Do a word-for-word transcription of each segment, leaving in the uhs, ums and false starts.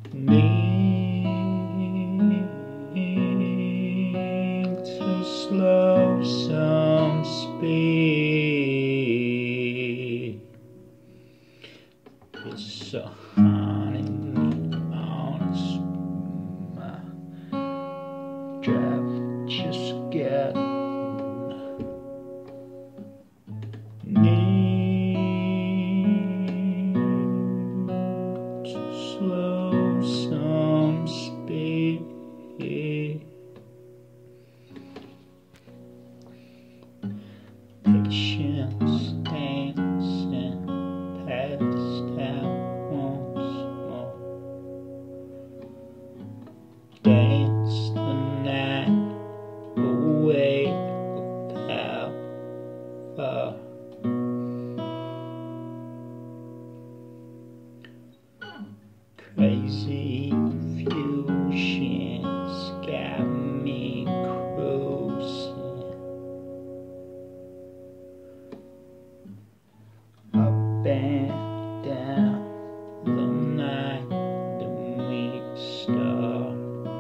Need to slow some speed. It's so honey on my drive, just get need to slow some speed. Patience dancing past out once more. Dance the night away without far. Crazy fusions got me cruising up and down the night, then we start.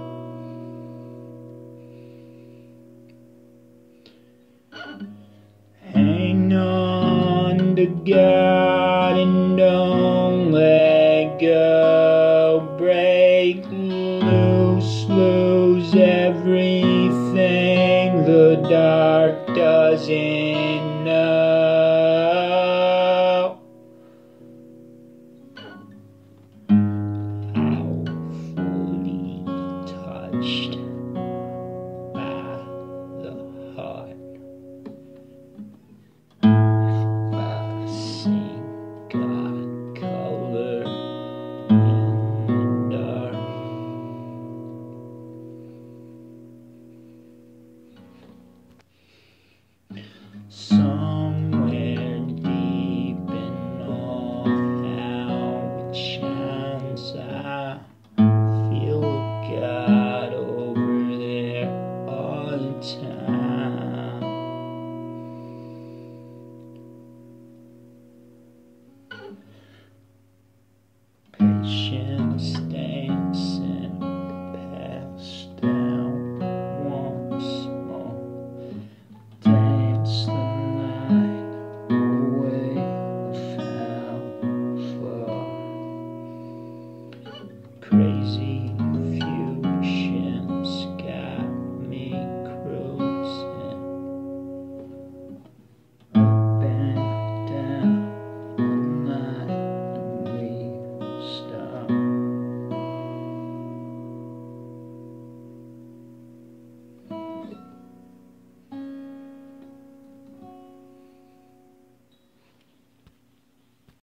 Hang on to God and don't let go. Break loose, lose everything the dark doesn't know. How fully touched by the heart. I see God color in the dark. Somewhere deep in all how it shines, I feel God over there all the time. Patience dancing past out once more. Dance the night away without far. Crazy